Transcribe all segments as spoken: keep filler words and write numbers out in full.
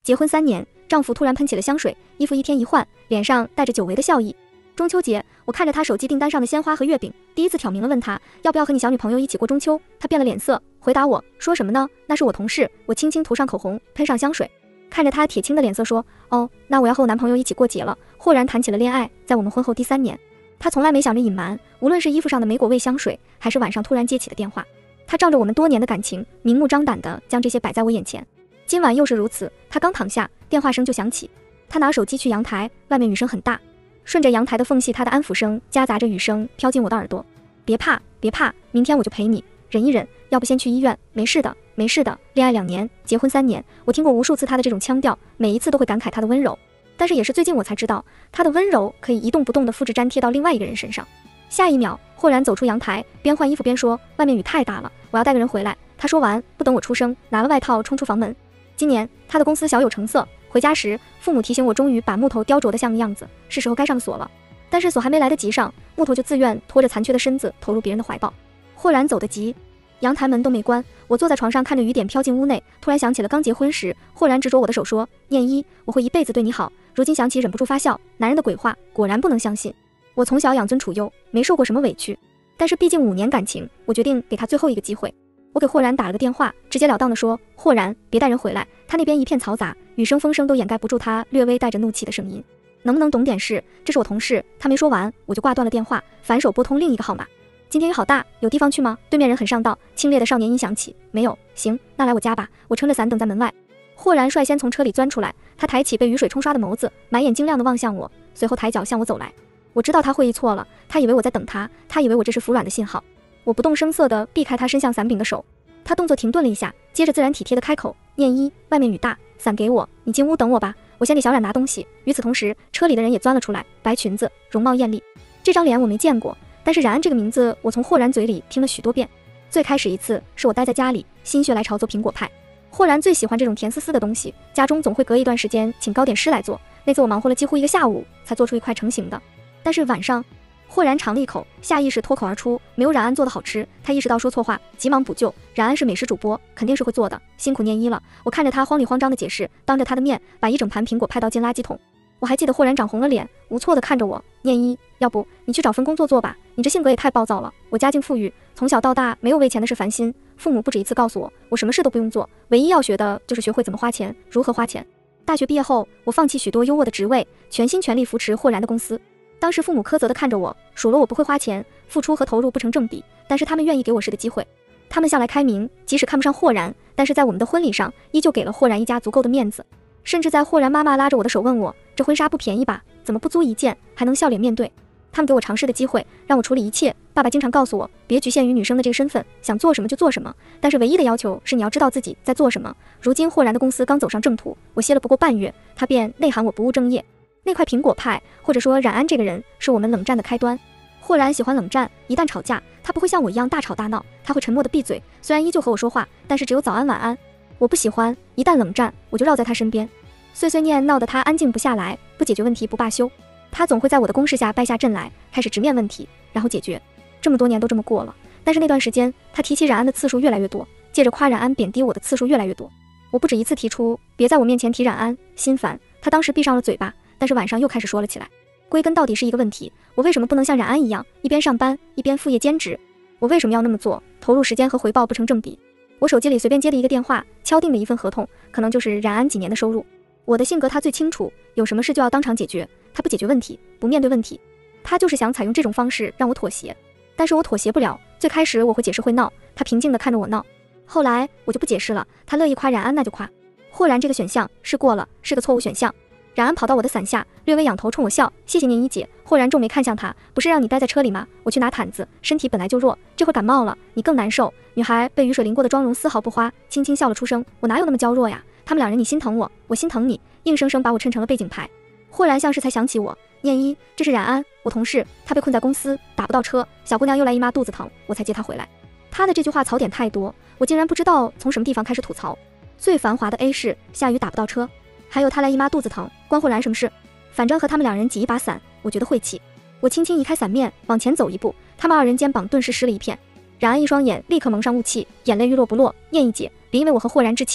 结婚三年，丈夫突然喷起了香水，衣服一天一换，脸上带着久违的笑意。中秋节，我看着他手机订单上的鲜花和月饼，第一次挑明了问他要不要和你小女朋友一起过中秋。他变了脸色，回答我说什么呢？那是我同事。我轻轻涂上口红，喷上香水，看着他铁青的脸色说，哦，那我要和我男朋友一起过节了。豁然谈起了恋爱，在我们婚后第三年，他从来没想着隐瞒，无论是衣服上的莓果味香水，还是晚上突然接起的电话，他仗着我们多年的感情，明目张胆地将这些摆在我眼前。今晚又是如此，他刚躺下，电话声就响起。他拿手机去阳台，外面雨声很大，顺着阳台的缝隙，他的安抚声夹杂着雨声飘进我的耳朵。别怕，别怕，明天我就陪你，忍一忍，要不先去医院，没事的，没事的。恋爱两年，结婚三年，我听过无数次他的这种腔调，每一次都会感慨他的温柔。但是也是最近我才知道，他的温柔可以一动不动地复制粘贴到另外一个人身上。下一秒，豁然走出阳台，边换衣服边说，外面雨太大了，我要带个人回来。他说完，不等我出声，拿了外套冲出房门。今年他的公司小有成色，回家时父母提醒我，终于把木头雕琢得像个样子，是时候该上锁了。但是锁还没来得及上，木头就自愿拖着残缺的身子投入别人的怀抱。豁然走得急，阳台门都没关，我坐在床上看着雨点飘进屋内，突然想起了刚结婚时，豁然执着我的手说，念一，我会一辈子对你好。如今想起忍不住发笑，男人的鬼话果然不能相信。我从小养尊处优，没受过什么委屈，但是毕竟五年感情，我决定给他最后一个机会。我给豁然打了个电话，直截了当地说，豁然，别带人回来，他那边一片嘈杂，雨声风声都掩盖不住他略微带着怒气的声音，能不能懂点事？这是我同事。他没说完，我就挂断了电话，反手拨通另一个号码。今天雨好大，有地方去吗？对面人很上道，清冽的少年音响起，没有。行，那来我家吧，我撑着伞等在门外。豁然率先从车里钻出来，他抬起被雨水冲刷的眸子，满眼晶亮地望向我，随后抬脚向我走来。我知道他会意错了，他以为我在等他，他以为我这是服软的信号。我不动声色地避开他伸向伞柄的手，他动作停顿了一下，接着自然体贴地开口，念一，外面雨大，伞给我，你进屋等我吧，我先给小冉拿东西。与此同时，车里的人也钻了出来，白裙子，容貌艳丽，这张脸我没见过，但是冉安这个名字我从豁然嘴里听了许多遍。最开始一次是我待在家里，心血来潮做苹果派，豁然最喜欢这种甜丝丝的东西，家中总会隔一段时间请糕点师来做，那次我忙活了几乎一个下午才做出一块成型的。但是晚上豁然尝了一口，下意识脱口而出，没有冉安做的好吃。他意识到说错话，急忙补救，冉安是美食主播，肯定是会做的，辛苦念一了。我看着他慌里慌张的解释，当着他的面把一整盘苹果派到进垃圾桶。我还记得豁然长红了脸，无措的看着我，念一，要不你去找份工作做吧，你这性格也太暴躁了。我家境富裕，从小到大没有为钱的事烦心，父母不止一次告诉我，我什么事都不用做，唯一要学的就是学会怎么花钱，如何花钱。大学毕业后，我放弃许多优渥的职位，全心全力扶持豁然的公司。当时父母苛责地看着我，数落我不会花钱，付出和投入不成正比，但是他们愿意给我试的机会。他们向来开明，即使看不上豁然，但是在我们的婚礼上依旧给了豁然一家足够的面子。甚至在豁然妈妈拉着我的手问我，这婚纱不便宜吧，怎么不租一件，还能笑脸面对。他们给我尝试的机会，让我处理一切。爸爸经常告诉我，别局限于女生的这个身份，想做什么就做什么，但是唯一的要求是你要知道自己在做什么。如今豁然的公司刚走上正途，我歇了不过半月，他便内涵我不务正业。那块苹果派，或者说冉安这个人，是我们冷战的开端。豁然喜欢冷战，一旦吵架，他不会像我一样大吵大闹，他会沉默的闭嘴，虽然依旧和我说话，但是只有早安晚安。我不喜欢，一旦冷战，我就绕在他身边，碎碎念闹得他安静不下来，不解决问题不罢休。他总会在我的攻势下败下阵来，开始直面问题，然后解决。这么多年都这么过了，但是那段时间，他提起冉安的次数越来越多，借着夸冉安贬低我的次数越来越多。我不止一次提出，别在我面前提冉安，心烦。他当时闭上了嘴巴，但是晚上又开始说了起来。归根到底是一个问题，我为什么不能像冉安一样，一边上班一边副业兼职？我为什么要那么做？投入时间和回报不成正比。我手机里随便接了一个电话，敲定的一份合同，可能就是冉安几年的收入。我的性格他最清楚，有什么事就要当场解决，他不解决问题，不面对问题，他就是想采用这种方式让我妥协。但是我妥协不了，最开始我会解释会闹，他平静地看着我闹，后来我就不解释了，他乐意夸冉安那就夸。豁然这个选项是过了，是个错误选项。冉安跑到我的伞下，略微仰头冲我笑，谢谢念一姐。豁然皱眉看向他，不是让你待在车里吗？我去拿毯子，身体本来就弱，这会感冒了，你更难受。女孩被雨水淋过的妆容丝毫不花，轻轻笑了出声，我哪有那么娇弱呀？他们两人你心疼我，我心疼你，硬生生把我衬成了背景牌。豁然像是才想起我，念一，这是冉安，我同事，他被困在公司，打不到车，小姑娘又来姨妈肚子疼，我才接她回来。他的这句话槽点太多，我竟然不知道从什么地方开始吐槽。最繁华的 A 市，下雨打不到车，还有他来姨妈肚子疼，关豁然什么事？反正和他们两人挤一把伞，我觉得晦气。我轻轻移开伞面，往前走一步，他们二人肩膀顿时湿了一片。冉安一双眼立刻蒙上雾气，眼泪欲落不落，念一姐，别因为我和豁然置气呀。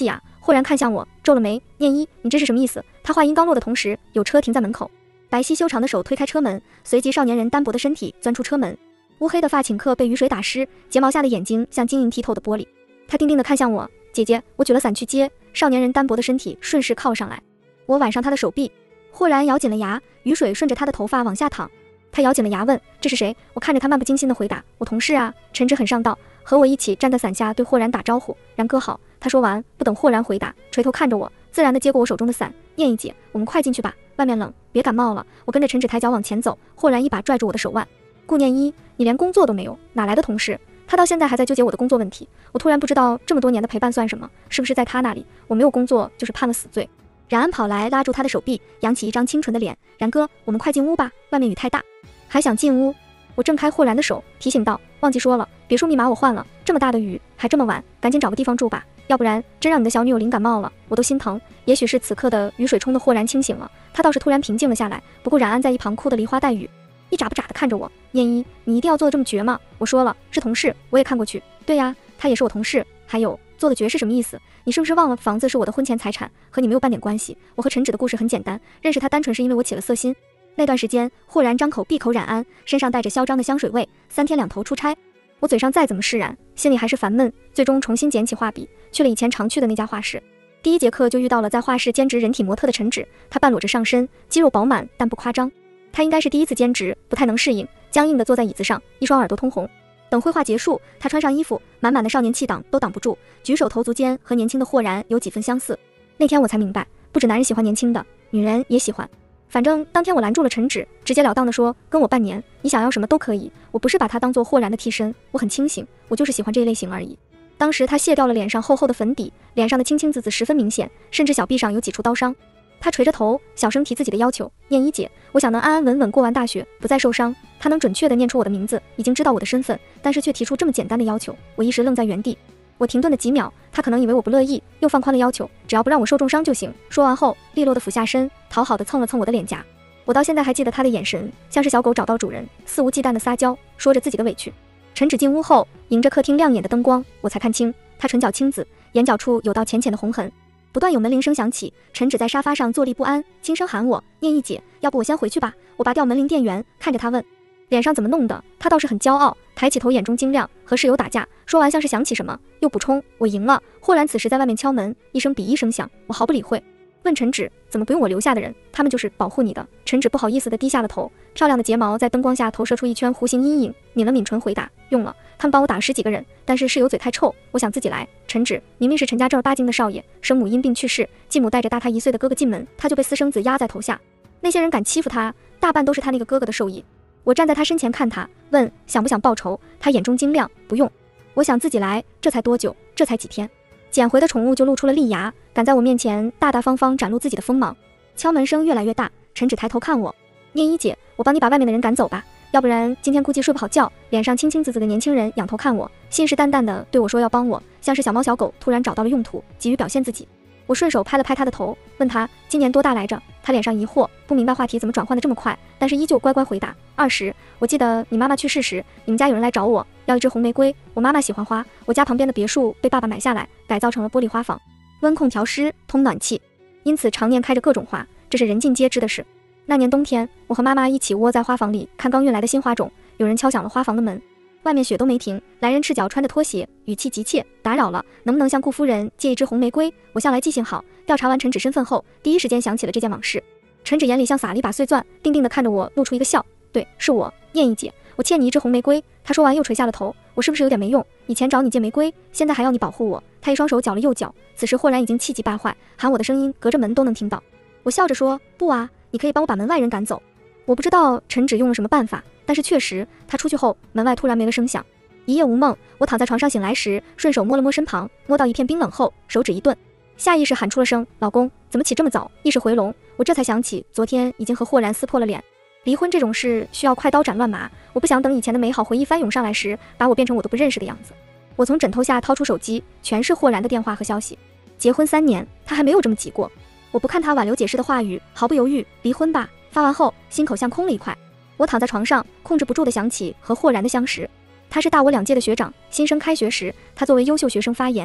豁然看向我，皱了眉，念一，你这是什么意思？他话音刚落的同时，有车停在门口，白皙修长的手推开车门，随即少年人单薄的身体钻出车门，乌黑的发顷刻被雨水打湿，睫毛下的眼睛像晶莹剔透的玻璃。他定定地看向我，姐姐，我举了伞去接。少年人单薄的身体顺势靠上来，我挽上他的手臂，豁然咬紧了牙，雨水顺着他的头发往下淌。他咬紧了牙问，这是谁？我看着他漫不经心地回答，我同事啊。陈芷很上道，和我一起站在伞下对豁然打招呼，然哥好。他说完，不等豁然回答，垂头看着我，自然地接过我手中的伞，念一姐，我们快进去吧，外面冷，别感冒了。我跟着陈芷抬脚往前走，豁然一把拽住我的手腕，顾念一，你连工作都没有，哪来的同事？他到现在还在纠结我的工作问题，我突然不知道这么多年的陪伴算什么，是不是在他那里我没有工作就是判了死罪。冉安跑来拉住他的手臂，扬起一张清纯的脸，然哥，我们快进屋吧，外面雨太大。还想进屋？我挣开豁然的手，提醒道，忘记说了，别墅密码我换了，这么大的雨还这么晚，赶紧找个地方住吧，要不然真让你的小女友淋感冒了，我都心疼。也许是此刻的雨水冲得豁然清醒了，他倒是突然平静了下来，不顾冉安在一旁哭得梨花带雨，一眨不眨地看着我，念一，你一定要做得这么绝吗？我说了，是同事，我也看过去。对呀，他也是我同事。还有，做的绝是什么意思？你是不是忘了房子是我的婚前财产，和你没有半点关系？我和陈芷的故事很简单，认识他单纯是因为我起了色心。那段时间，豁然张口闭口冉安，身上带着嚣张的香水味，三天两头出差。我嘴上再怎么释然，心里还是烦闷，最终重新捡起画笔，去了以前常去的那家画室。第一节课就遇到了在画室兼职人体模特的陈芷，她半裸着上身，肌肉饱满但不夸张。她应该是第一次兼职，不太能适应，僵硬地坐在椅子上，一双耳朵通红。等绘画结束，她穿上衣服，满满的少年气挡都挡不住，举手投足间和年轻的豁然有几分相似。那天我才明白，不止男人喜欢年轻的，女人也喜欢。反正当天我拦住了陈芷，直截了当地说，跟我半年，你想要什么都可以。我不是把她当做豁然的替身，我很清醒，我就是喜欢这一类型而已。当时她卸掉了脸上厚厚的粉底，脸上的青青紫紫十分明显，甚至小臂上有几处刀伤。她垂着头，小声提自己的要求，念一姐，我想能安安稳稳过完大学，不再受伤。她能准确地念出我的名字，已经知道我的身份，但是却提出这么简单的要求，我一时愣在原地。我停顿了几秒，他可能以为我不乐意，又放宽了要求，只要不让我受重伤就行。说完后，利落地俯下身，讨好地蹭了蹭我的脸颊。我到现在还记得他的眼神，像是小狗找到主人，肆无忌惮地撒娇，说着自己的委屈。陈芷进屋后，迎着客厅亮眼的灯光，我才看清，她唇角青紫，眼角处有道浅浅的红痕。不断有门铃声响起，陈芷在沙发上坐立不安，轻声喊我，念一姐，要不我先回去吧。我拔掉门铃电源，看着她问，脸上怎么弄的？她倒是很骄傲，抬起头，眼中晶亮，和室友打架。说完像是想起什么，又补充，我赢了。豁然此时在外面敲门，一声比一声响，我毫不理会，问陈芷，怎么不用我留下的人？他们就是保护你的。陈芷不好意思地低下了头，漂亮的睫毛在灯光下投射出一圈弧形阴影，抿了抿唇回答，用了。他们帮我打了十几个人，但是室友嘴太臭，我想自己来。陈芷明明是陈家正儿八经的少爷，生母因病去世，继母带着大他一岁的哥哥进门，他就被私生子压在头下。那些人敢欺负他，大半都是他那个哥哥的授意。我站在他身前看他，问想不想报仇？他眼中晶亮，不用，我想自己来。这才多久？这才几天，捡回的宠物就露出了利牙，敢在我面前大大方方展露自己的锋芒。敲门声越来越大，陈芷抬头看我，念一姐，我帮你把外面的人赶走吧，要不然今天估计睡不好觉。脸上青青紫紫的年轻人仰头看我，信誓旦旦地对我说要帮我，像是小猫小狗突然找到了用途，急于表现自己。我顺手拍了拍他的头，问他今年多大来着？他脸上疑惑，不明白话题怎么转换的这么快，但是依旧乖乖回答二十。我记得你妈妈去世时，你们家有人来找我，要一支红玫瑰。我妈妈喜欢花，我家旁边的别墅被爸爸买下来，改造成了玻璃花房，温控调湿，通暖气，因此常年开着各种花，这是人尽皆知的事。那年冬天，我和妈妈一起窝在花房里看刚运来的新花种，有人敲响了花房的门。外面雪都没停，来人赤脚穿着拖鞋，语气急切，打扰了，能不能向顾夫人借一支红玫瑰？我向来记性好，调查完陈芷身份后，第一时间想起了这件往事。陈芷眼里像撒了一把碎钻，定定地看着我，露出一个笑，对，是我，念一姐，我欠你一支红玫瑰。她说完又垂下了头，我是不是有点没用？以前找你借玫瑰，现在还要你保护我。她一双手绞了右脚，此时豁然已经气急败坏，喊我的声音隔着门都能听到。我笑着说，不啊，你可以帮我把门外人赶走。我不知道陈芷用了什么办法，但是确实，她出去后，门外突然没了声响。一夜无梦，我躺在床上醒来时，顺手摸了摸身旁，摸到一片冰冷后，手指一顿，下意识喊出了声老公，怎么起这么早？意识回笼，我这才想起昨天已经和豁然撕破了脸。离婚这种事需要快刀斩乱麻，我不想等以前的美好回忆翻涌上来时，把我变成我都不认识的样子。我从枕头下掏出手机，全是豁然的电话和消息。结婚三年，他还没有这么急过。我不看他挽留解释的话语，毫不犹豫，离婚吧。发完后，心口像空了一块。我躺在床上，控制不住地想起和豁然的相识。他是大我两届的学长，新生开学时，他作为优秀学生发言。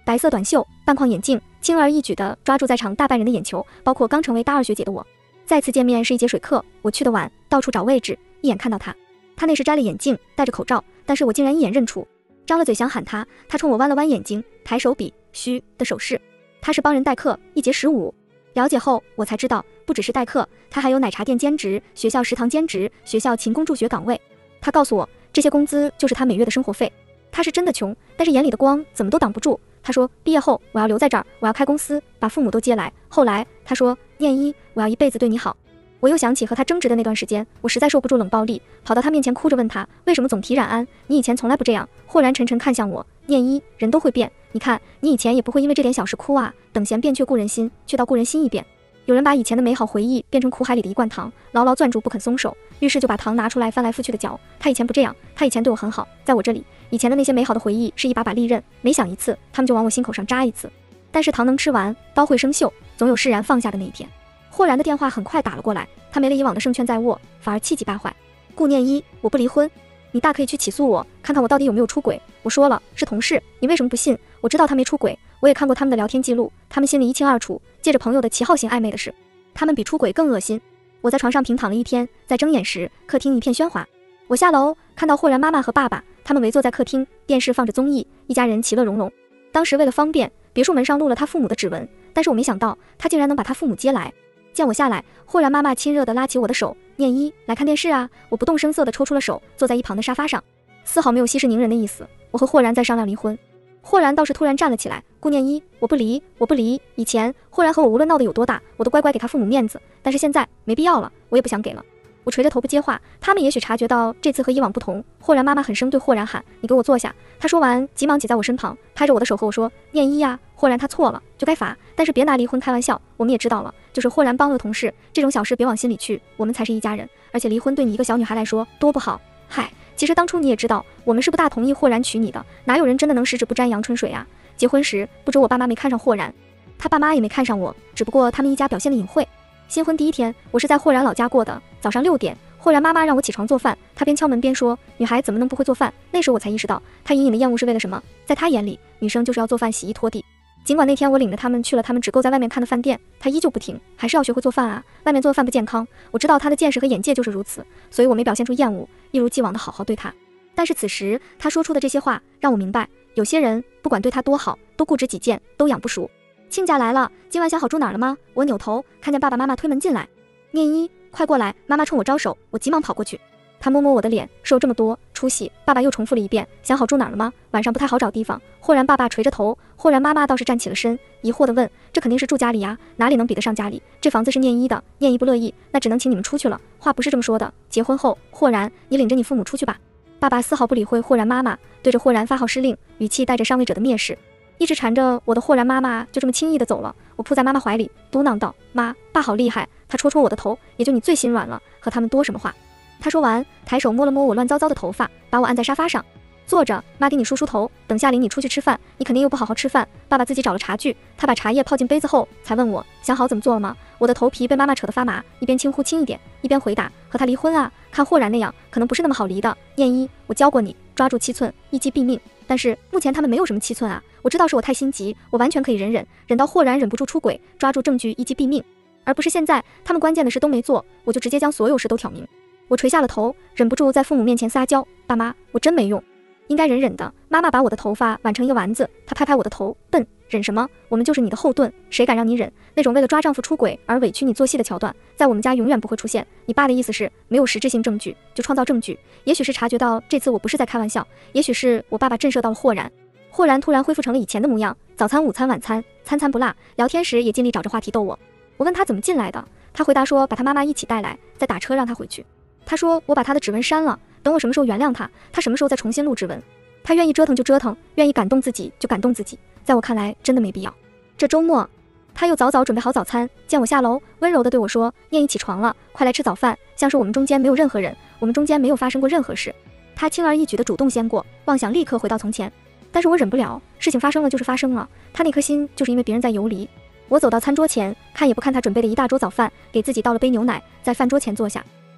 白色短袖，半框眼镜，轻而易举地抓住在场大半人的眼球，包括刚成为大二学姐的我。再次见面是一节水课，我去的晚，到处找位置，一眼看到他。他那时摘了眼镜，戴着口罩，但是我竟然一眼认出。张了嘴想喊他，他冲我弯了弯眼睛，抬手比嘘的手势。他是帮人代课，一节十五。了解后，我才知道，不只是代课，他还有奶茶店兼职、学校食堂兼职、学校勤工助学岗位。他告诉我，这些工资就是他每月的生活费。他是真的穷，但是眼里的光怎么都挡不住。他说毕业后我要留在这儿，我要开公司，把父母都接来。后来他说念一，我要一辈子对你好。我又想起和他争执的那段时间，我实在受不住冷暴力，跑到他面前哭着问他为什么总提冉安，你以前从来不这样。豁然沉沉看向我，念一，人都会变，你看你以前也不会因为这点小事哭啊，等闲变却故人心，却到故人心一变。有人把以前的美好回忆变成苦海里的一罐糖，牢牢攥住不肯松手，于是就把糖拿出来翻来覆去的嚼。他以前不这样，他以前对我很好，在我这里，以前的那些美好的回忆是一把把利刃，每想一次，他们就往我心口上扎一次。但是糖能吃完，刀会生锈，总有释然放下的那一天。豁然的电话很快打了过来，他没了以往的胜券在握，反而气急败坏。顾念一，我不离婚，你大可以去起诉我，看看我到底有没有出轨。我说了，是同事，你为什么不信？我知道他没出轨，我也看过他们的聊天记录，他们心里一清二楚，借着朋友的旗号行暧昧的事，他们比出轨更恶心。我在床上平躺了一天，在睁眼时，客厅一片喧哗。我下楼看到豁然妈妈和爸爸，他们围坐在客厅，电视放着综艺，一家人其乐融融。当时为了方便，别墅门上录了他父母的指纹，但是我没想到他竟然能把他父母接来。见我下来，豁然妈妈亲热地拉起我的手，念一，来看电视啊。我不动声色地抽出了手，坐在一旁的沙发上，丝毫没有息事宁人的意思。我和豁然在商量离婚。豁然倒是突然站了起来，顾念一，我不离，我不离。以前豁然和我无论闹得有多大，我都乖乖给他父母面子，但是现在没必要了，我也不想给了。我垂着头不接话，他们也许察觉到这次和以往不同。豁然妈妈很生对豁然喊，你给我坐下。他说完急忙挤在我身旁，拍着我的手和我说，念一呀，豁然他错了就该罚，但是别拿离婚开玩笑，我们也知道了，就是豁然帮了同事，这种小事别往心里去，我们才是一家人，而且离婚对你一个小女孩来说多不好。嗨，其实当初你也知道，我们是不大同意豁然娶你的，哪有人真的能十指不沾阳春水啊。结婚时不止我爸妈没看上豁然，他爸妈也没看上我，只不过他们一家表现的隐晦。新婚第一天，我是在豁然老家过的。早上六点，豁然妈妈让我起床做饭，她边敲门边说：“女孩怎么能不会做饭？”那时我才意识到，她隐隐的厌恶是为了什么。在她眼里，女生就是要做饭、洗衣、拖地。尽管那天我领着他们去了他们只够在外面看的饭店，她依旧不停，还是要学会做饭啊！外面做饭不健康。我知道她的见识和眼界就是如此，所以我没表现出厌恶，一如既往的好好对她。但是此时她说出的这些话，让我明白，有些人不管对她多好，都固执己见，都养不熟。亲家来了，今晚想好住哪儿了吗？我扭头看见爸爸妈妈推门进来，念一，快过来！妈妈冲我招手，我急忙跑过去。他摸摸我的脸，瘦这么多，出息。爸爸又重复了一遍，想好住哪儿了吗？晚上不太好找地方。豁然爸爸垂着头，豁然妈妈倒是站起了身，疑惑地问，这肯定是住家里呀，哪里能比得上家里？这房子是念一的，念一不乐意，那只能请你们出去了。话不是这么说的，结婚后，豁然，你领着你父母出去吧。爸爸丝毫不理会豁然妈妈，对着豁然发号施令，语气带着上位者的蔑视。一直缠着我的豁然妈妈就这么轻易地走了，我扑在妈妈怀里，嘟囔道：“妈，爸好厉害。”她戳戳我的头，也就你最心软了，和他们多什么话？她说完，抬手摸了摸我乱糟糟的头发，把我按在沙发上，坐着，妈给你梳梳头，等下领你出去吃饭，你肯定又不好好吃饭。爸爸自己找了茶具，他把茶叶泡进杯子后，才问我想好怎么做了吗？我的头皮被妈妈扯得发麻，一边轻呼轻一点，一边回答：和他离婚啊，看豁然那样，可能不是那么好离的。念一，我教过你，抓住七寸，一击毙命。但是目前他们没有什么七寸啊，我知道是我太心急，我完全可以忍忍，忍到豁然忍不住出轨，抓住证据一击毙命，而不是现在他们关键的事都没做，我就直接将所有事都挑明。我垂下了头，忍不住在父母面前撒娇，爸妈，我真没用，应该忍忍的。妈妈把我的头发挽成一个丸子，她拍拍我的头，笨，忍什么？我们就是你的后盾，谁敢让你忍？那种为了抓丈夫出轨而委屈你做戏的桥段，在我们家永远不会出现。你爸的意思是，没有实质性证据就创造证据。也许是察觉到这次我不是在开玩笑，也许是我爸爸震慑到了豁然。豁然突然恢复成了以前的模样，早餐、午餐、晚餐，餐餐不落。聊天时也尽力找着话题逗我。我问他怎么进来的，他回答说把他妈妈一起带来，再打车让他回去。他说我把他的指纹删了，等我什么时候原谅他，他什么时候再重新录指纹。他愿意折腾就折腾，愿意感动自己就感动自己，在我看来真的没必要。这周末他又早早准备好早餐，见我下楼，温柔地对我说：念一起床了，快来吃早饭。像是我们中间没有任何人，我们中间没有发生过任何事。他轻而易举地主动先过，妄想立刻回到从前。但是我忍不了，事情发生了就是发生了，他那颗心就是因为别人在游离。我走到餐桌前，看也不看他准备了一大桌早饭，给自己倒了杯牛奶，在饭桌前坐下。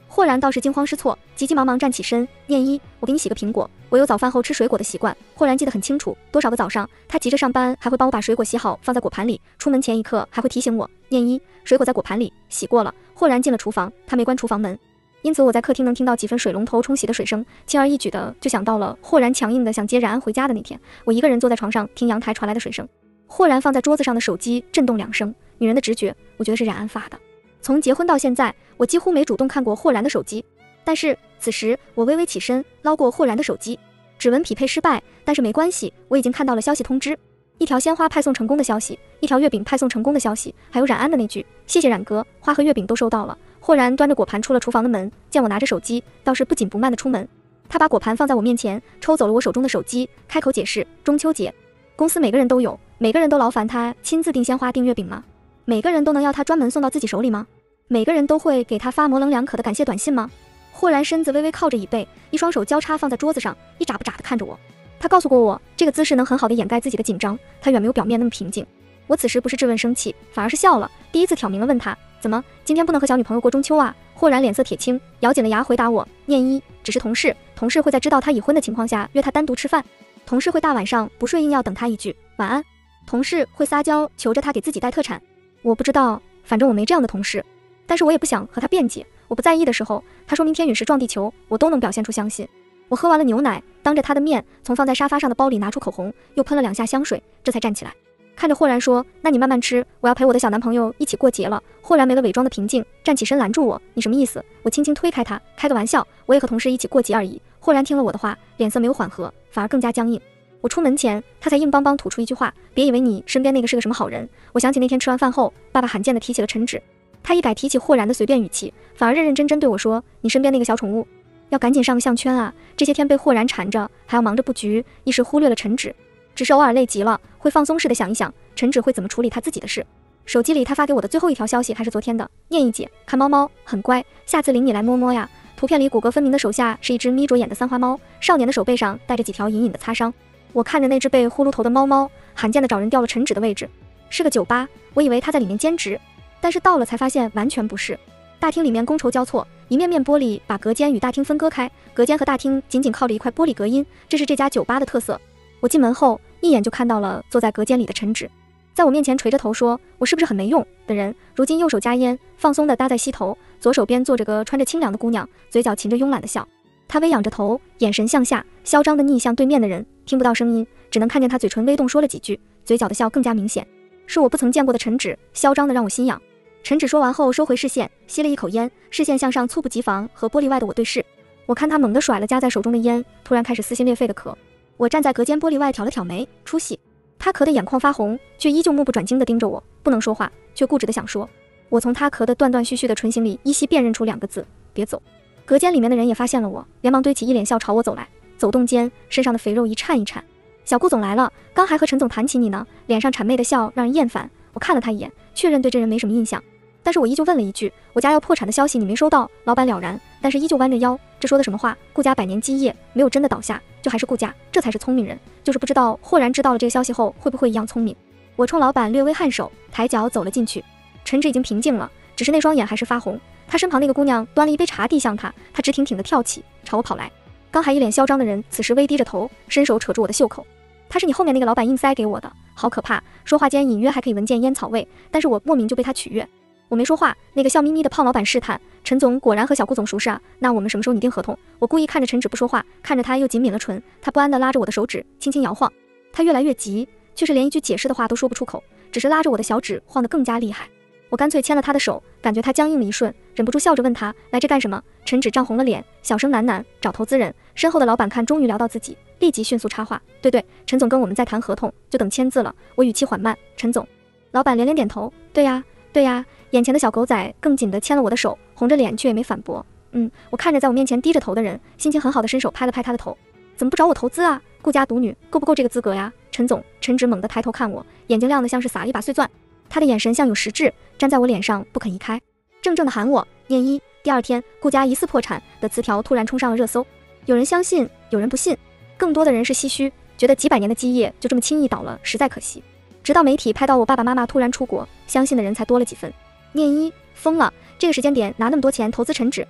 豁然倒是惊慌失措，急急忙忙站起身，念一，我给你洗个苹果。我有早饭后吃水果的习惯，豁然记得很清楚，多少个早上，他急着上班，还会帮我把水果洗好放在果盘里，出门前一刻还会提醒我，念一，水果在果盘里，洗过了。豁然进了厨房，他没关厨房门，因此我在客厅能听到几分水龙头冲洗的水声，轻而易举的就想到了豁然强硬的想接冉安回家的那天，我一个人坐在床上听阳台传来的水声。豁然放在桌子上的手机震动两声，女人的直觉，我觉得是冉安发的。从结婚到现在，我几乎没主动看过豁然的手机，但是此时我微微起身捞过豁然的手机，指纹匹配失败，但是没关系，我已经看到了消息通知，一条鲜花派送成功的消息，一条月饼派送成功的消息，还有冉安的那句谢谢冉哥，花和月饼都收到了。豁然端着果盘出了厨房的门，见我拿着手机，倒是不紧不慢的出门。他把果盘放在我面前，抽走了我手中的手机，开口解释，中秋节公司每个人都有，每个人都劳烦他亲自订鲜花订月饼吗？每个人都能要他专门送到自己手里吗？每个人都会给他发模棱两可的感谢短信吗？豁然身子微微靠着椅背，一双手交叉放在桌子上，一眨不眨地看着我。他告诉过我，这个姿势能很好地掩盖自己的紧张，他远没有表面那么平静。我此时不是质问生气，反而是笑了，第一次挑明了问他，怎么今天不能和小女朋友过中秋啊？豁然脸色铁青，咬紧了牙回答我，念一，只是同事，同事会在知道他已婚的情况下约他单独吃饭，同事会大晚上不睡硬要等他一句晚安，同事会撒娇求着他给自己带特产。我不知道，反正我没这样的同事，但是我也不想和他辩解，我不在意的时候，他说明天陨石撞地球，我都能表现出相信。我喝完了牛奶，当着他的面从放在沙发上的包里拿出口红，又喷了两下香水，这才站起来，看着豁然说，那你慢慢吃，我要陪我的小男朋友一起过节了。豁然没了伪装的平静，站起身拦住我，你什么意思？我轻轻推开他，开个玩笑，我也和同事一起过节而已。豁然听了我的话，脸色没有缓和，反而更加僵硬。我出门前，他才硬邦邦吐出一句话，别以为你身边那个是个什么好人。我想起那天吃完饭后，爸爸罕见地提起了陈芷，他一改提起豁然的随便语气，反而认认真真对我说，你身边那个小宠物要赶紧上个项圈啊，这些天被豁然缠着，还要忙着布局，一时忽略了陈芷，只是偶尔累极了，会放松似的想一想陈芷会怎么处理他自己的事。手机里他发给我的最后一条消息还是昨天的，念一姐，看猫猫很乖，下次领你来摸摸呀。图片里骨骼分明的手下是一只眯着眼的三花猫，少年的手背上带着几条隐隐的擦伤。我看着那只被呼噜头的猫猫，罕见的找人调了陈芷的位置，是个酒吧，我以为他在里面兼职，但是到了才发现完全不是。大厅里面觥筹交错，一面面玻璃把隔间与大厅分割开，隔间和大厅紧紧靠着一块玻璃隔音，这是这家酒吧的特色。我进门后一眼就看到了坐在隔间里的陈芷，在我面前垂着头说，我是不是很没用的人？如今右手夹烟，放松地搭在膝头，左手边坐着个穿着清凉的姑娘，嘴角噙着慵懒的笑。她微仰着头，眼神向下，嚣张地逆向对面的人，听不到声音，只能看见她嘴唇微动说了几句，嘴角的笑更加明显。是我不曾见过的陈芷，嚣张的让我心痒。陈芷说完后收回视线，吸了一口烟，视线向上，猝不及防和玻璃外的我对视。我看他猛地甩了夹在手中的烟，突然开始撕心裂肺的咳。我站在隔间玻璃外挑了挑眉，出戏。他咳得眼眶发红，却依旧目不转睛地盯着我，不能说话，却固执地想说。我从他咳得断断续续的唇形里依稀辨认出两个字，别走。隔间里面的人也发现了我，连忙堆起一脸笑朝我走来，走动间身上的肥肉一颤一颤。小顾总来了，刚还和陈总谈起你呢，脸上谄媚的笑让人厌烦。我看了他一眼，确认对这人没什么印象，但是我依旧问了一句，我家要破产的消息你没收到？老板了然，但是依旧弯着腰，这说的什么话？顾家百年基业没有真的倒下，就还是顾家，这才是聪明人，就是不知道豁然知道了这个消息后会不会一样聪明。我冲老板略微颔首，抬脚走了进去。陈芷已经平静了，只是那双眼还是发红。他身旁那个姑娘端了一杯茶递向他，他直挺挺地跳起，朝我跑来。刚还一脸嚣张的人，此时微低着头，伸手扯住我的袖口。他是你后面那个老板硬塞给我的，好可怕！说话间隐约还可以闻见烟草味，但是我莫名就被他取悦。我没说话，那个笑眯眯的胖老板试探，陈总果然和小顾总熟识啊，那我们什么时候拟定合同？我故意看着陈芷不说话，看着他又紧抿了唇，他不安地拉着我的手指，轻轻摇晃。他越来越急，却是连一句解释的话都说不出口，只是拉着我的小指晃得更加厉害。我干脆牵了他的手，感觉他僵硬了一瞬，忍不住笑着问他来这干什么？陈芷涨红了脸，小声喃喃，找投资人。身后的老板看终于聊到自己，立即迅速插话，对对，陈总跟我们在谈合同，就等签字了。我语气缓慢，陈总。老板连连点头，对呀对呀。眼前的小狗仔更紧地牵了我的手，红着脸却也没反驳。嗯，我看着在我面前低着头的人，心情很好的伸手拍了拍他的头。怎么不找我投资啊？顾家独女够不够这个资格呀？陈总。陈芷猛地抬头看我，眼睛亮得像是撒了一把碎钻，他的眼神像有实质，粘在我脸上不肯移开，怔怔地喊我念一。第二天，顾家疑似破产的词条突然冲上了热搜，有人相信，有人不信，更多的人是唏嘘，觉得几百年的基业就这么轻易倒了，实在可惜。直到媒体拍到我爸爸妈妈突然出国，相信的人才多了几分。念一，疯了，这个时间点拿那么多钱投资陈芷。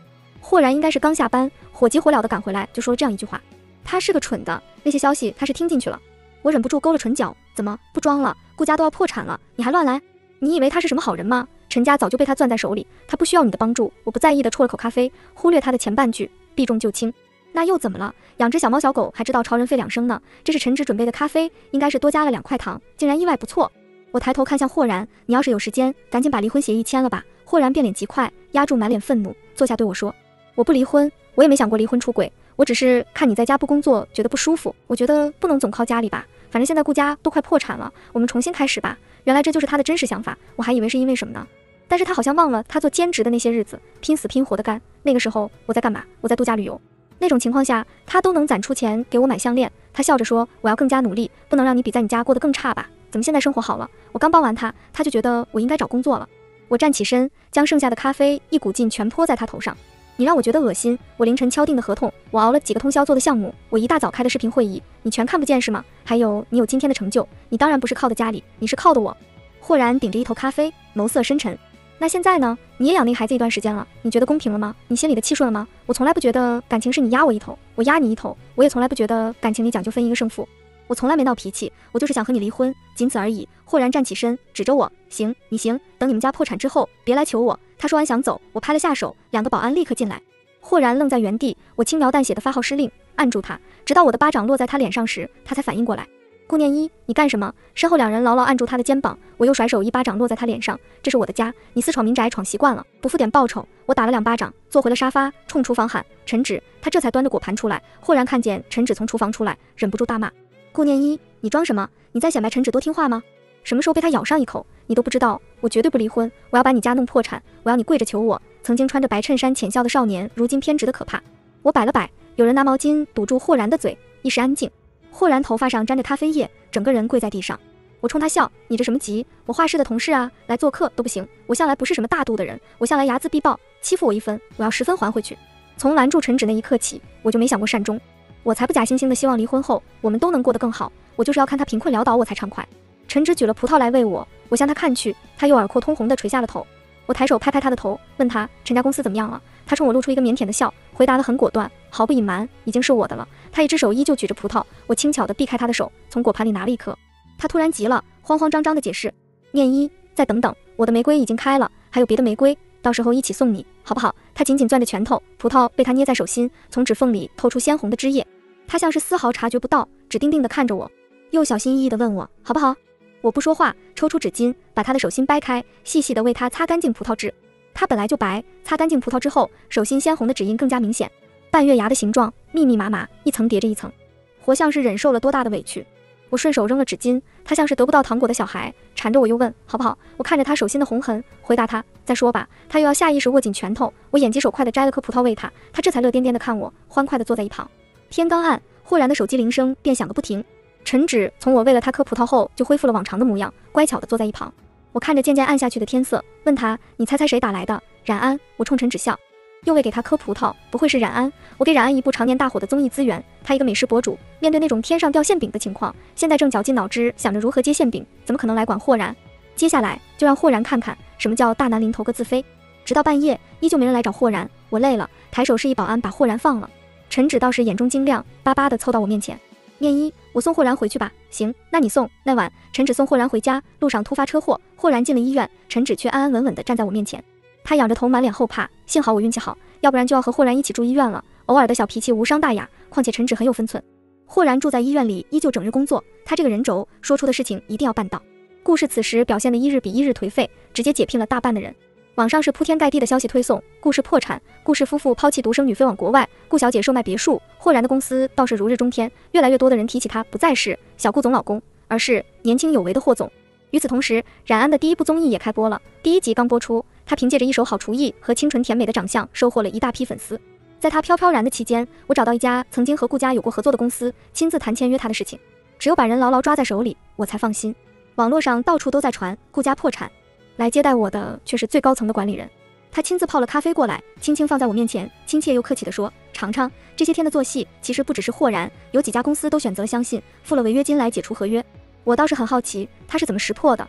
霍然应该是刚下班，火急火燎地赶回来，就说了这样一句话。他是个蠢的，那些消息他是听进去了。我忍不住勾了唇角，怎么不装了？顾家都要破产了，你还乱来？你以为他是什么好人吗？陈家早就被他攥在手里，他不需要你的帮助。我不在意地啜了口咖啡，忽略他的前半句，避重就轻。那又怎么了？养只小猫小狗还知道超人费两升呢。这是陈直准备的咖啡，应该是多加了两块糖，竟然意外不错。我抬头看向霍然，你要是有时间，赶紧把离婚协议签了吧。霍然变脸极快，压住满脸愤怒，坐下对我说，我不离婚，我也没想过离婚出轨，我只是看你在家不工作觉得不舒服，我觉得不能总靠家里吧，反正现在顾家都快破产了，我们重新开始吧。原来这就是他的真实想法，我还以为是因为什么呢？但是他好像忘了他做兼职的那些日子，拼死拼活的干，那个时候我在干嘛？我在度假旅游。那种情况下他都能攒出钱给我买项链。他笑着说，我要更加努力，不能让你比在你家过得更差吧。怎么现在生活好了？我刚帮完他，他就觉得我应该找工作了。我站起身，将剩下的咖啡一股劲全泼在他头上。你让我觉得恶心，我凌晨敲定的合同，我熬了几个通宵做的项目，我一大早开的视频会议，你全看不见是吗？还有你有今天的成就，你当然不是靠的家里，你是靠的我。霍然顶着一头咖啡，眸色深沉。那现在呢？你也养那个孩子一段时间了，你觉得公平了吗？你心里的气顺了吗？我从来不觉得感情是你压我一头，我压你一头，我也从来不觉得感情里讲究分一个胜负。我从来没闹脾气，我就是想和你离婚，仅此而已。霍然站起身，指着我，行，你行，等你们家破产之后，别来求我。他说完想走，我拍了下手，两个保安立刻进来。霍然愣在原地，我轻描淡写的发号施令，按住他，直到我的巴掌落在他脸上时，他才反应过来。顾念一，你干什么？身后两人牢牢按住他的肩膀，我又甩手一巴掌落在他脸上。这是我的家，你私闯民宅闯习惯了，不付点报酬。我打了两巴掌，坐回了沙发，冲厨房喊陈芷，他这才端着果盘出来。霍然看见陈芷从厨房出来，忍不住大骂，顾念一，你装什么？你在显摆陈芷多听话吗？什么时候被他咬上一口？你都不知道，我绝对不离婚，我要把你家弄破产，我要你跪着求我。曾经穿着白衬衫浅笑的少年，如今偏执的可怕。我摆了摆，有人拿毛巾堵住霍然的嘴，一时安静。霍然头发上沾着咖啡液，整个人跪在地上。我冲他笑，你这什么急？我画室的同事啊，来做客都不行。我向来不是什么大度的人，我向来睚眦必报，欺负我一分，我要十分还回去。从拦住陈芷那一刻起，我就没想过善终。我才不假惺惺的希望离婚后我们都能过得更好，我就是要看他贫困潦倒我才畅快。陈芷举了葡萄来喂我，我向他看去，他又耳廓通红的垂下了头。我抬手拍拍他的头，问他陈家公司怎么样了？他冲我露出一个腼腆的笑，回答得很果断，毫不隐瞒，已经是我的了。他一只手依旧举着葡萄，我轻巧地避开他的手，从果盘里拿了一颗。他突然急了，慌慌张张地解释，念一，再等等，我的玫瑰已经开了，还有别的玫瑰，到时候一起送你，好不好？他紧紧攥着拳头，葡萄被他捏在手心，从指缝里透出鲜红的汁液。他像是丝毫察觉不到，只定定地看着我，又小心翼翼地问我好不好。我不说话，抽出纸巾，把他的手心掰开，细细地为他擦干净葡萄汁。它本来就白，擦干净葡萄之后，手心鲜红的指印更加明显。半月牙的形状，密密麻麻，一层叠着一层，活像是忍受了多大的委屈。我顺手扔了纸巾，他像是得不到糖果的小孩，缠着我又问好不好。我看着他手心的红痕，回答他再说吧。他又要下意识握紧拳头，我眼疾手快地摘了颗葡萄喂他，他这才乐颠颠地看我，欢快地坐在一旁。天刚暗，霍然的手机铃声便响个不停。陈芷从我喂了他颗葡萄后，就恢复了往常的模样，乖巧地坐在一旁。我看着渐渐暗下去的天色，问他你猜猜谁打来的？冉安。我冲陈芷笑，又喂给他颗葡萄，不会是冉安？我给冉安一部常年大火的综艺资源，他一个美食博主，面对那种天上掉馅饼的情况，现在正绞尽脑汁想着如何接馅饼，怎么可能来管霍然？接下来就让霍然看看什么叫大难临头各自飞。直到半夜依旧没人来找霍然，我累了，抬手示意保安把霍然放了。陈芷倒是眼中晶亮，巴巴地凑到我面前，念一，我送霍然回去吧。行，那你送。那晚陈芷送霍然回家，路上突发车祸，霍然进了医院，陈芷却安安稳稳地站在我面前。他仰着头，满脸后怕，幸好我运气好，要不然就要和霍然一起住医院了。偶尔的小脾气无伤大雅，况且陈芷很有分寸。霍然住在医院里依旧整日工作，他这个人轴，说出的事情一定要办到。顾氏此时表现得一日比一日颓废，直接解聘了大半的人。网上是铺天盖地的消息推送，顾氏破产，顾氏夫妇抛弃独生女飞往国外，顾小姐售卖别墅，霍然的公司倒是如日中天，越来越多的人提起她不再是小顾总老公，而是年轻有为的霍总。与此同时，冉安的第一部综艺也开播了，第一集刚播出，他凭借着一手好厨艺和清纯甜美的长相，收获了一大批粉丝。在他飘飘然的期间，我找到一家曾经和顾家有过合作的公司，亲自谈签约他的事情。只有把人牢牢抓在手里，我才放心。网络上到处都在传顾家破产，来接待我的却是最高层的管理人。他亲自泡了咖啡过来，轻轻放在我面前，亲切又客气地说，尝尝，这些天的做戏其实不只是霍然，有几家公司都选择了相信，付了违约金来解除合约。我倒是很好奇他是怎么识破的。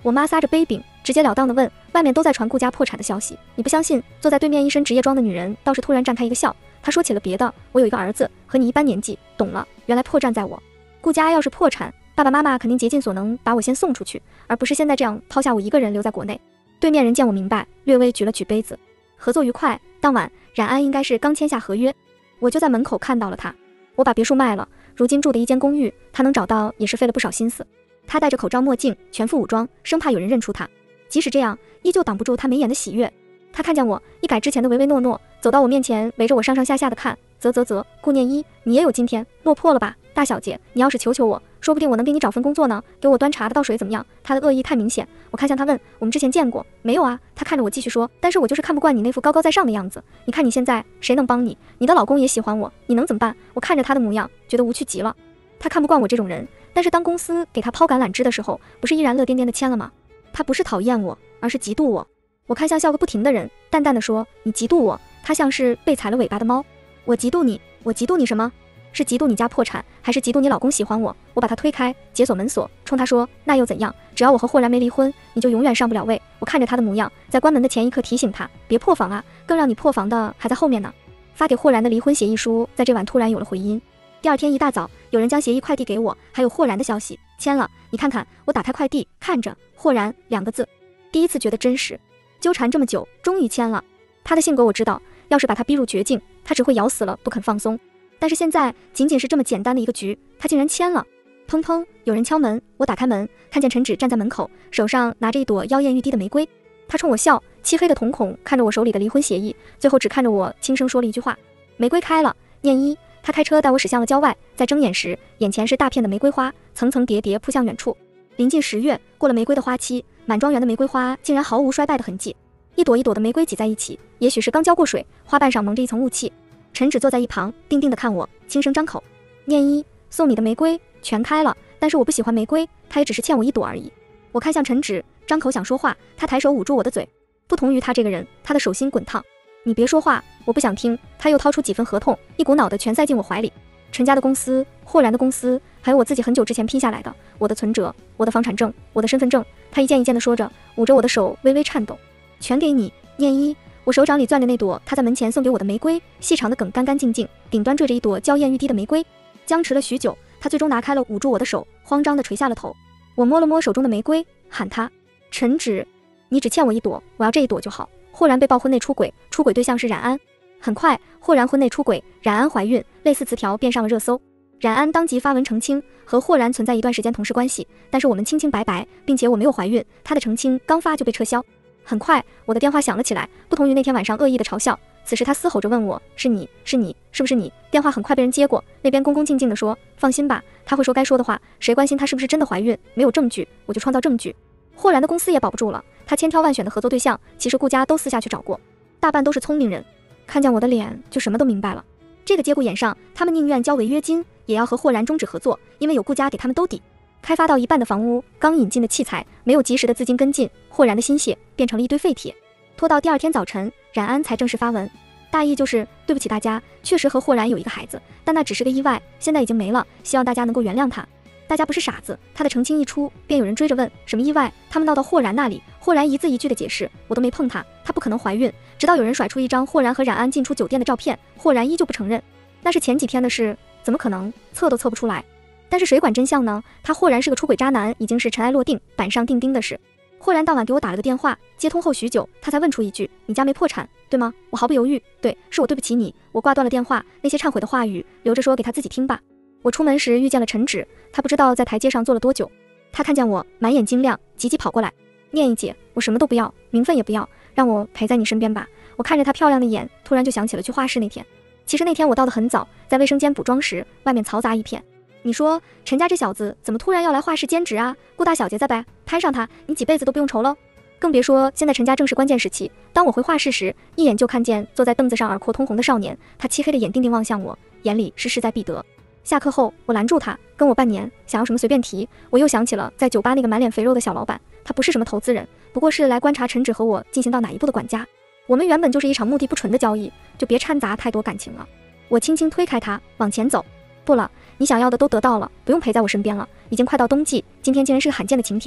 我妈撒着杯柄，直截了当地问：外面都在传顾家破产的消息，你不相信？坐在对面一身职业装的女人倒是突然绽开一个笑，她说起了别的。我有一个儿子，和你一般年纪，懂了，原来破绽在我。顾家要是破产，爸爸妈妈肯定竭尽所能把我先送出去，而不是现在这样抛下我一个人留在国内。对面人见我明白，略微举了举杯子，合作愉快。当晚，冉安应该是刚签下合约，我就在门口看到了他。我把别墅卖了，如今住的一间公寓，他能找到也是费了不少心思。他戴着口罩墨镜，全副武装，生怕有人认出他。即使这样，依旧挡不住他眉眼的喜悦。他看见我，一改之前的唯唯诺诺，走到我面前，围着我上上下下的看。啧啧啧，顾念一，你也有今天，落魄了吧？大小姐，你要是求求我，说不定我能给你找份工作呢。给我端茶的倒水怎么样？他的恶意太明显。我看向他问，我们之前见过没有啊？他看着我继续说，但是我就是看不惯你那副高高在上的样子。你看你现在，谁能帮你？你的老公也喜欢我，你能怎么办？我看着他的模样，觉得无趣极了。他看不惯我这种人，但是当公司给他抛橄榄枝的时候，不是依然乐颠颠的签了吗？他不是讨厌我，而是嫉妒我。我看向笑个不停的人，淡淡的说，你嫉妒我？他像是被踩了尾巴的猫。我嫉妒你？我嫉妒你什么？是嫉妒你家破产，还是嫉妒你老公喜欢我？我把他推开，解锁门锁，冲他说，那又怎样？只要我和霍然没离婚，你就永远上不了位。我看着他的模样，在关门的前一刻提醒他，别破防啊，更让你破防的还在后面呢。发给霍然的离婚协议书在这晚突然有了回音。第二天一大早，有人将协议快递给我，还有霍然的消息，签了。你看看，我打开快递，看着霍然两个字，第一次觉得真实。纠缠这么久，终于签了。他的性格我知道，要是把他逼入绝境，他只会咬死了不肯放松。但是现在仅仅是这么简单的一个局，他竟然签了。砰砰，有人敲门，我打开门，看见陈芷站在门口，手上拿着一朵妖艳欲滴的玫瑰。他冲我笑，漆黑的瞳孔看着我手里的离婚协议，最后只看着我轻声说了一句话，玫瑰开了。念一。他开车带我驶向了郊外，在睁眼时，眼前是大片的玫瑰花，层层叠叠扑向远处。临近十月，过了玫瑰的花期，满庄园的玫瑰花竟然毫无衰败的痕迹，一朵一朵的玫瑰挤在一起，也许是刚浇过水，花瓣上蒙着一层雾气。陈芷坐在一旁，定定地看我，轻声张口，念一，送你的玫瑰全开了，但是我不喜欢玫瑰，他也只是欠我一朵而已。我看向陈芷，张口想说话，他抬手捂住我的嘴。不同于他这个人，他的手心滚烫。你别说话，我不想听。他又掏出几份合同，一股脑的全塞进我怀里。陈家的公司，霍然的公司，还有我自己很久之前拼下来的，我的存折，我的房产证，我的身份证。他一件一件的说着，捂着我的手微微颤抖。全给你，念一。我手掌里攥着那朵他在门前送给我的玫瑰，细长的梗干干净净，顶端缀着一朵娇艳欲滴的玫瑰。僵持了许久，他最终拿开了捂住我的手，慌张的垂下了头。我摸了摸手中的玫瑰，喊他，陈芷，你只欠我一朵，我要这一朵就好。霍然被曝婚内出轨，出轨对象是冉安。很快，霍然婚内出轨，冉安怀孕，类似词条便上了热搜。冉安当即发文澄清，和霍然存在一段时间同事关系，但是我们清清白白，并且我没有怀孕。他的澄清刚发就被撤销。很快，我的电话响了起来，不同于那天晚上恶意的嘲笑，此时他嘶吼着问我，是你是你是不是你？电话很快被人接过，那边恭恭敬敬地说，放心吧，他会说该说的话，谁关心他是不是真的怀孕？没有证据，我就创造证据。霍然的公司也保不住了，他千挑万选的合作对象，其实顾家都私下去找过，大半都是聪明人，看见我的脸就什么都明白了。这个节骨眼上，他们宁愿交违约金，也要和霍然终止合作，因为有顾家给他们兜底。开发到一半的房屋，刚引进的器材，没有及时的资金跟进，霍然的心血变成了一堆废铁。拖到第二天早晨，冉安才正式发文，大意就是对不起大家，确实和霍然有一个孩子，但那只是个意外，现在已经没了，希望大家能够原谅他。大家不是傻子，他的澄清一出，便有人追着问什么意外，他们闹到霍然那里，霍然一字一句的解释，我都没碰他，他不可能怀孕。直到有人甩出一张霍然和冉安进出酒店的照片，霍然依旧不承认，那是前几天的事，怎么可能，测都测不出来。但是谁管真相呢？他霍然是个出轨渣男，已经是尘埃落定，板上钉钉的事。霍然当晚给我打了个电话，接通后许久，他才问出一句，你家没破产对吗？我毫不犹豫，对，是我对不起你。我挂断了电话，那些忏悔的话语留着说给他自己听吧。我出门时遇见了陈芷，他不知道在台阶上坐了多久，他看见我满眼晶亮，急急跑过来，念一姐，我什么都不要，名分也不要，让我陪在你身边吧。我看着他漂亮的眼，突然就想起了去画室那天。其实那天我到得很早，在卫生间补妆时，外面嘈杂一片。你说陈家这小子怎么突然要来画室兼职啊？顾大小姐在呗，攀上他，你几辈子都不用愁了。更别说现在陈家正是关键时期。当我回画室时，一眼就看见坐在凳子上耳廓通红的少年，他漆黑的眼定定望向我，眼里是势在必得。下课后，我拦住他，跟我半年，想要什么随便提。我又想起了在酒吧那个满脸肥肉的小老板，他不是什么投资人，不过是来观察陈芷和我进行到哪一步的管家。我们原本就是一场目的不纯的交易，就别掺杂太多感情了。我轻轻推开他，往前走。不了，你想要的都得到了，不用陪在我身边了。已经快到冬季，今天竟然是个罕见的晴天。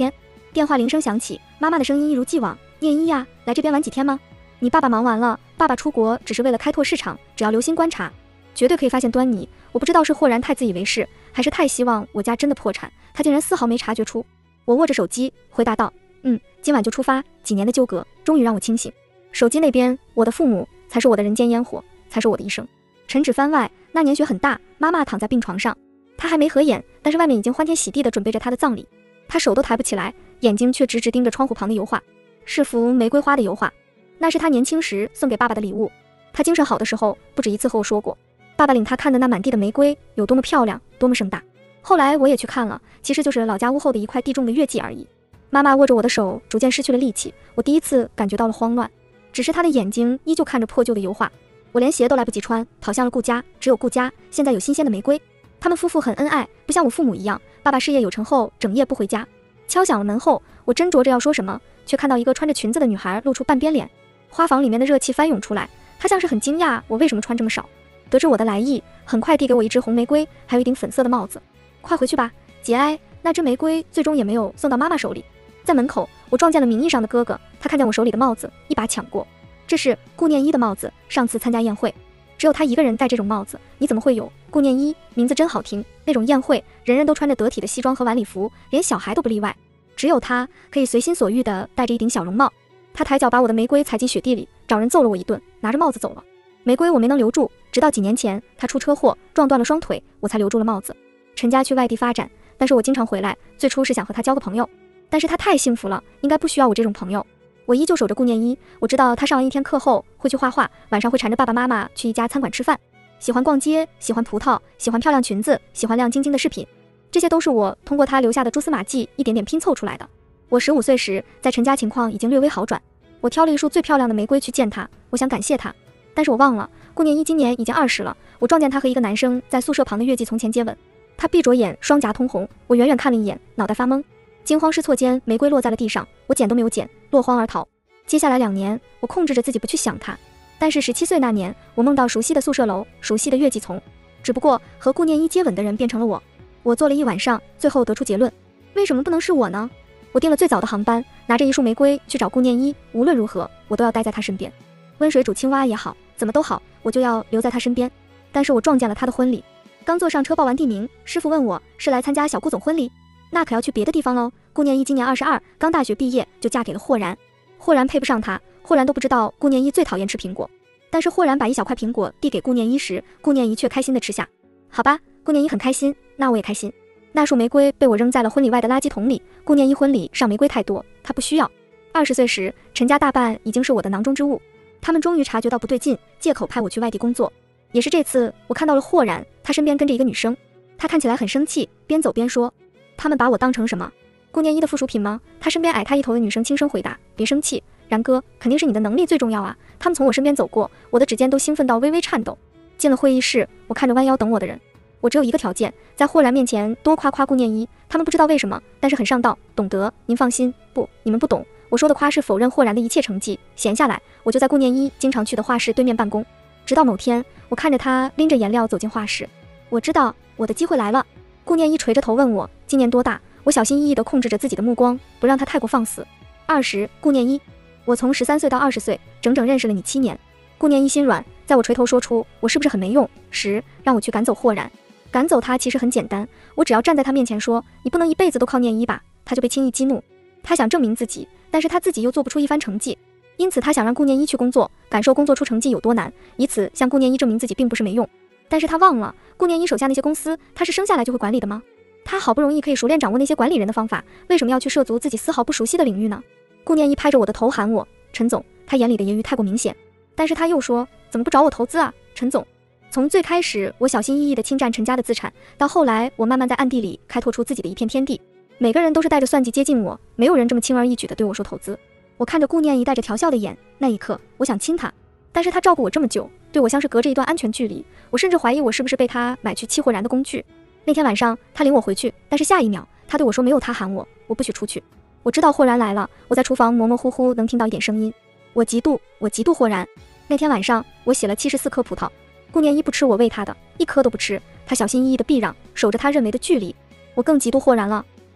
电话铃声响起，妈妈的声音一如既往：“念一呀，来这边玩几天吗？你爸爸忙完了，爸爸出国只是为了开拓市场，只要留心观察，绝对可以发现端倪。”我不知道是豁然太自以为是，还是太希望我家真的破产，他竟然丝毫没察觉出。我握着手机回答道：“嗯，今晚就出发。”几年的纠葛终于让我清醒。手机那边，我的父母才是我的人间烟火，才是我的一生。晨指番外，那年雪很大，妈妈躺在病床上，她还没合眼，但是外面已经欢天喜地地准备着她的葬礼。她手都抬不起来，眼睛却直直盯着窗户旁的油画，是幅玫瑰花的油画，那是她年轻时送给爸爸的礼物。她精神好的时候，不止一次和我说过，爸爸领她看的那满地的玫瑰有多么漂亮，多么盛大。后来我也去看了，其实就是老家屋后的一块地种的月季而已。妈妈握着我的手，逐渐失去了力气，我第一次感觉到了慌乱。只是她的眼睛依旧看着破旧的油画。我连鞋都来不及穿，跑向了顾家。只有顾家现在有新鲜的玫瑰。他们夫妇很恩爱，不像我父母一样，爸爸事业有成后整夜不回家。敲响了门后，我斟酌着要说什么，却看到一个穿着裙子的女孩露出半边脸。花房里面的热气翻涌出来，她像是很惊讶我为什么穿这么少。得知我的来意，很快递给我一支红玫瑰，还有一顶粉色的帽子。快回去吧，节哀。那支玫瑰最终也没有送到妈妈手里。在门口，我撞见了名义上的哥哥，他看见我手里的帽子，一把抢过。这是顾念一的帽子，上次参加宴会，只有他一个人戴这种帽子，你怎么会有？顾念一，名字真好听。那种宴会，人人都穿着得体的西装和晚礼服，连小孩都不例外，只有他可以随心所欲地戴着一顶小绒帽。他抬脚把我的玫瑰踩进雪地里，找人揍了我一顿，拿着帽子走了。玫瑰我没能留住，直到几年前他出车祸撞断了双腿，我才留住了帽子。陈家去外地发展，但是我经常回来，最初是想和他交个朋友，但是他太幸福了，应该不需要我这种朋友。我依旧守着顾念一，我知道他上完一天课后会去画画，晚上会缠着爸爸妈妈去一家餐馆吃饭，喜欢逛街，喜欢葡萄，喜欢漂亮裙子，喜欢亮晶晶的饰品，这些都是我通过他留下的蛛丝马迹一点点拼凑出来的。我十五岁时，在陈家情况已经略微好转，我挑了一束最漂亮的玫瑰去见他，我想感谢他，但是我忘了顾念一今年已经二十了。我撞见他和一个男生在宿舍旁的月季从前接吻，他闭着眼，双颊通红，我远远看了一眼，脑袋发懵。惊慌失措间，玫瑰落在了地上，我捡都没有捡，落荒而逃。接下来两年，我控制着自己不去想他，但是十七岁那年，我梦到熟悉的宿舍楼，熟悉的月季丛，只不过和顾念一接吻的人变成了我。我做了一晚上，最后得出结论，为什么不能是我呢？我订了最早的航班，拿着一束玫瑰去找顾念一，无论如何，我都要待在他身边。温水煮青蛙也好，怎么都好，我就要留在他身边。但是我撞见了他的婚礼，刚坐上车报完地名，师傅问我是来参加小顾总婚礼，那可要去别的地方喽。顾念一今年二十二，刚大学毕业就嫁给了豁然。豁然配不上他，豁然都不知道顾念一最讨厌吃苹果，但是豁然把一小块苹果递给顾念一时，顾念一却开心地吃下。好吧，顾念一很开心，那我也开心。那束玫瑰被我扔在了婚礼外的垃圾桶里，顾念一婚礼上玫瑰太多，他不需要。二十岁时，陈家大半已经是我的囊中之物，他们终于察觉到不对劲，借口派我去外地工作。也是这次，我看到了豁然，他身边跟着一个女生，他看起来很生气，边走边说，他们把我当成什么？顾念一的附属品吗？他身边矮他一头的女生轻声回答，别生气，然哥，肯定是你的能力最重要啊。他们从我身边走过，我的指尖都兴奋到微微颤抖。进了会议室，我看着弯腰等我的人，我只有一个条件，在豁然面前多夸夸顾念一。他们不知道为什么，但是很上道，懂得。您放心，不，你们不懂。我说的夸是否认豁然的一切成绩。闲下来，我就在顾念一经常去的画室对面办公。直到某天，我看着他拎着颜料走进画室，我知道我的机会来了。顾念一垂着头问我今年多大，我小心翼翼地控制着自己的目光，不让他太过放肆。二十，顾念一，我从十三岁到二十岁，整整认识了你七年。顾念一心软，在我垂头说出我是不是很没用时，让我去赶走豁然。赶走他其实很简单，我只要站在他面前说，你不能一辈子都靠念一吧，他就被轻易激怒。他想证明自己，但是他自己又做不出一番成绩，因此他想让顾念一去工作，感受工作出成绩有多难，以此向顾念一证明自己并不是没用。但是他忘了，顾念一手下那些公司，他是生下来就会管理的吗？他好不容易可以熟练掌握那些管理人的方法，为什么要去涉足自己丝毫不熟悉的领域呢？顾念一拍着我的头喊我，陈总，他眼里的揶揄太过明显。但是他又说，怎么不找我投资啊，陈总？从最开始我小心翼翼地侵占陈家的资产，到后来我慢慢在暗地里开拓出自己的一片天地，每个人都是带着算计接近我，没有人这么轻而易举地对我说投资。我看着顾念一带着调笑的眼，那一刻我想亲他，但是他照顾我这么久，对我像是隔着一段安全距离，我甚至怀疑我是不是被他买去气豁然的工具。那天晚上他领我回去，但是下一秒他对我说，没有他喊我，我不许出去。我知道豁然来了，我在厨房模模糊糊能听到一点声音，我嫉妒，我嫉妒豁然。那天晚上我洗了七十四颗葡萄，顾念一不吃我喂他的，一颗都不吃，他小心翼翼的避让，守着他认为的距离。我更嫉妒豁然了。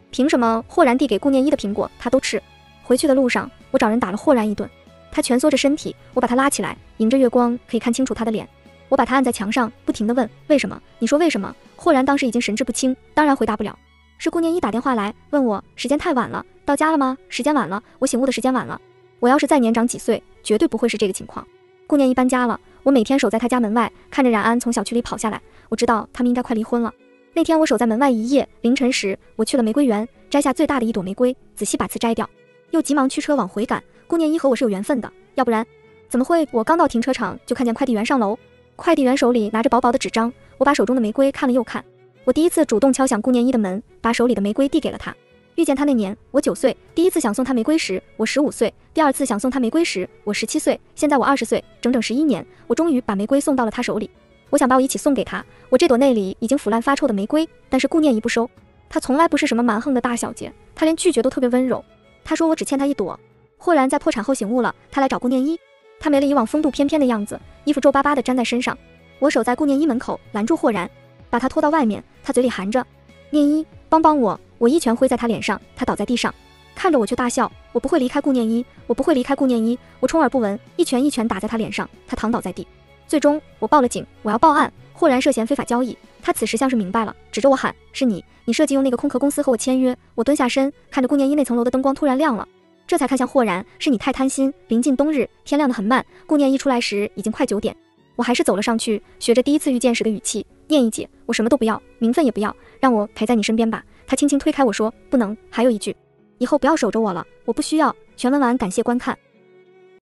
凭什么霍然递给顾念一的苹果他都吃？回去的路上，我找人打了霍然一顿。他蜷缩着身体，我把他拉起来，迎着月光可以看清楚他的脸。我把他按在墙上，不停地问为什么？你说为什么？霍然当时已经神志不清，当然回答不了。是顾念一打电话来问我时间太晚了，到家了吗？时间晚了，我醒悟的时间晚了。我要是再年长几岁，绝对不会是这个情况。顾念一搬家了，我每天守在他家门外，看着冉安从小区里跑下来，我知道他们应该快离婚了。那天我守在门外一夜，凌晨时我去了玫瑰园，摘下最大的一朵玫瑰，仔细把刺摘掉，又急忙驱车往回赶。顾念一和我是有缘分的，要不然怎么会？我刚到停车场就看见快递员上楼，快递员手里拿着薄薄的纸张，我把手中的玫瑰看了又看。我第一次主动敲响顾念一的门，把手里的玫瑰递给了他。遇见他那年我九岁，第一次想送他玫瑰时我十五岁，第二次想送他玫瑰时我十七岁，现在我二十岁，整整十一年，我终于把玫瑰送到了他手里。我想把我一起送给他，我这朵内里已经腐烂发臭的玫瑰，但是顾念一不收。他从来不是什么蛮横的大小姐，他连拒绝都特别温柔。他说我只欠他一朵。霍然在破产后醒悟了，他来找顾念一，他没了以往风度翩翩的样子，衣服皱巴巴的粘在身上。我守在顾念一门口，拦住霍然，把他拖到外面，他嘴里含着念一帮帮我，我一拳挥在他脸上，他倒在地上，看着我却大笑。我不会离开顾念一，我不会离开顾念一，我充耳不闻，一拳一拳打在他脸上，他躺倒在地。最终我报了警，我要报案，霍然涉嫌非法交易。他此时像是明白了，指着我喊是你，你设计用那个空壳公司和我签约。我蹲下身，看着顾念一那层楼的灯光突然亮了，这才看向霍然，是你太贪心。临近冬日，天亮得很慢，顾念一出来时已经快九点。我还是走了上去，学着第一次遇见时的语气，念一姐，我什么都不要，名分也不要，让我陪在你身边吧。他轻轻推开我说不能，还有一句，以后不要守着我了，我不需要。全文完，感谢观看。